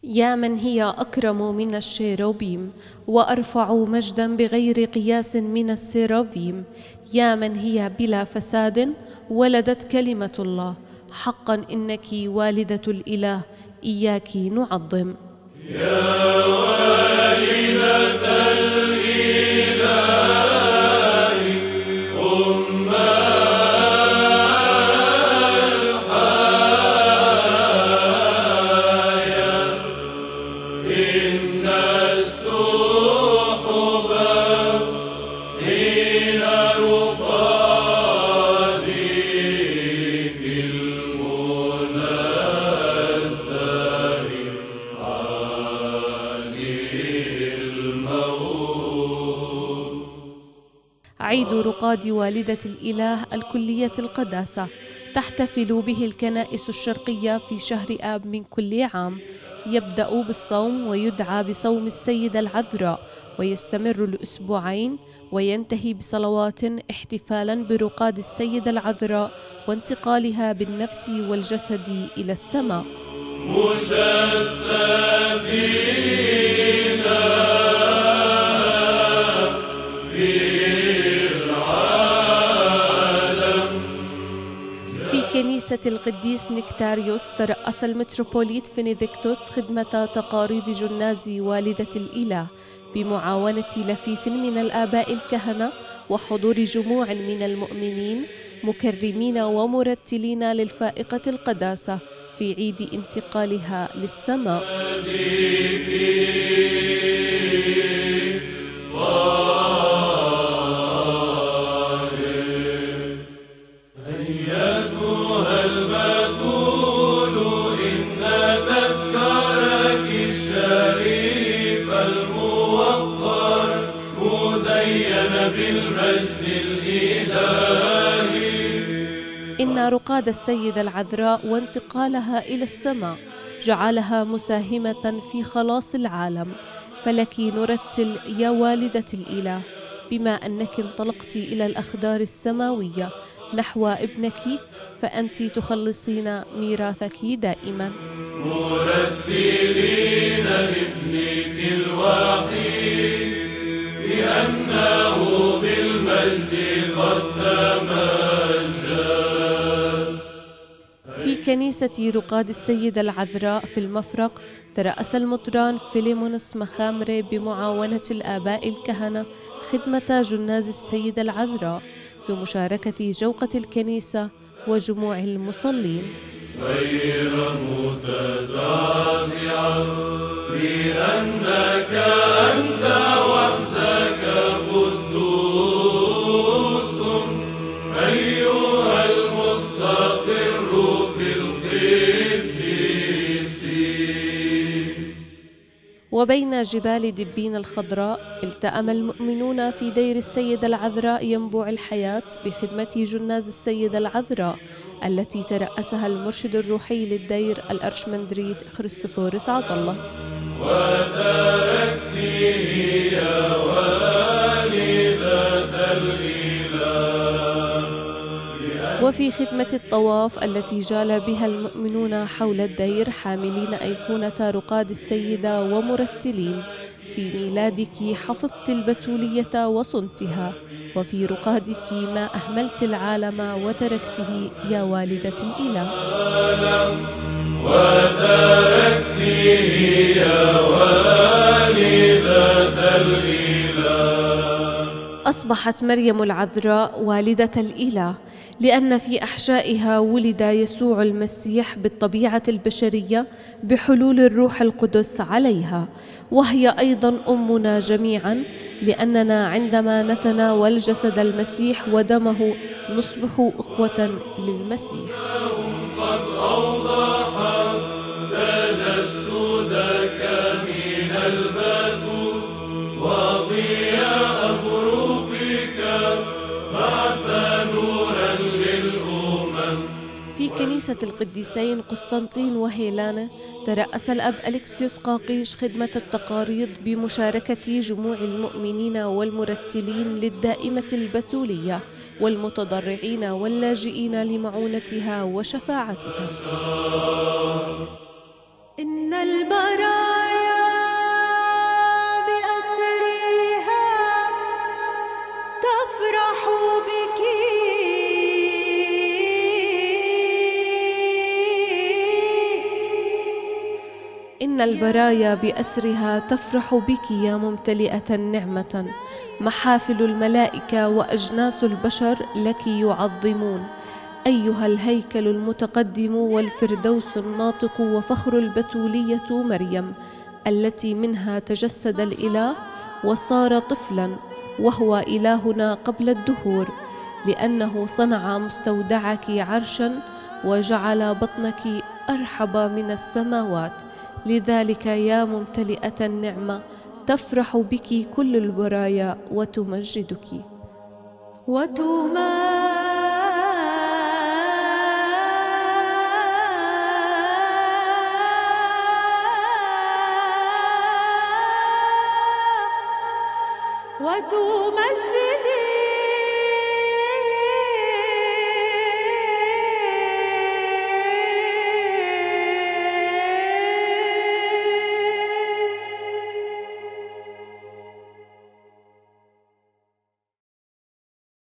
يا من هي أكرم من الشيروبيم وأرفع مجدا بغير قياس من السرافيم، يا من هي بلا فساد ولدت كلمة الله، حقا إنك والدة الإله إياك نعظم. يا والدة الإله أم الحياة، إن السحب حين رقادك المنزه عيد رقاد والدة الإله الكلية القداسة تحتفل به الكنائس الشرقية في شهر آب من كل عام، يبدأ بالصوم ويدعى بصوم السيدة العذراء ويستمر لأسبوعين وينتهي بصلوات احتفالا برقاد السيدة العذراء وانتقالها بالنفس والجسد إلى السماء. في كنيسة القديس نكتاريوس ترأس المتروبوليت فينيديكتوس خدمة تقاريض جناز والدة الإله بمعاونة لفيف من الآباء الكهنة وحضور جموع من المؤمنين مكرمين ومرتلين للفائقة القداسة في عيد انتقالها للسماء. بالمجد الإلهي. إن رقاد السيدة العذراء وانتقالها إلى السماء جعلها مساهمة في خلاص العالم، فلك نرتل يا والدة الإله بما أنك انطلقت إلى الأخدار السماوية نحو ابنك، فأنت تخلصين ميراثك دائما. مرتلين لابنك الوحيد لأنه بالمجد قد تمجد. في كنيسة رقاد السيدة العذراء في المفرق ترأس المطران فيليمونس مخامري بمعاونة الآباء الكهنة خدمة جناز السيدة العذراء بمشاركة جوقة الكنيسة وجموع المصلين. غير متزعزعا لأنك أنت وحدك قدوس أيها المستقر في القديسين. وبين جبال دبين الخضراء التأم المؤمنون في دير السيدة العذراء ينبوع الحياة بخدمة جناز السيدة العذراء التي ترأسها المرشد الروحي للدير الأرشمندريت خريستوفورس عطلة. وتركني يا والدة الإله. وفي خدمة الطواف التي جال بها المؤمنون حول الدير حاملين أيقونة رقاد السيدة ومرتلين في ميلادك حفظت البتولية وصنتها، وفي رقادك ما أهملت العالم وتركته يا والدة الإله. وتركني يا والدة الإله. أصبحت مريم العذراء والدة الإله لأن في أحشائها ولد يسوع المسيح بالطبيعة البشرية بحلول الروح القدس عليها، وهي أيضا أمنا جميعا لأننا عندما نتناول جسد المسيح ودمه نصبح أخوة للمسيح. قد أوضح تجسدك من البدو وضياء بروقك بعث نورا للأمم. في كنيسة القديسين قسطنطين وهيلانا ترأس الأب أليكسيوس قاقيش خدمة التقاريض بمشاركة جموع المؤمنين والمرتلين للدائمة البتولية والمتضرعين واللاجئين لمعونتها وشفاعتها. إن البراء إن البرايا بأسرها تفرح بك يا ممتلئة نعمة، محافل الملائكة وأجناس البشر لك يعظمون، أيها الهيكل المتقدم والفردوس الناطق وفخر البتولية مريم، التي منها تجسد الإله وصار طفلا، وهو إلهنا قبل الدهور، لأنه صنع مستودعك عرشا وجعل بطنك أرحب من السماوات. لذلك يا ممتلئة النعمة تفرح بك كل البرايا وتمجدك. وتمجدي